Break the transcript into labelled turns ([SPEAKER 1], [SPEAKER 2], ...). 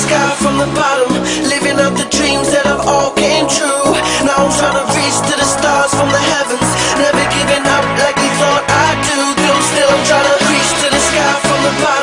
[SPEAKER 1] sky from the bottom, living out the dreams that have all came true. Now I'm trying to reach to the stars from the heavens, never giving up like they thought I'd do. Still I'm trying to reach to the sky from the bottom.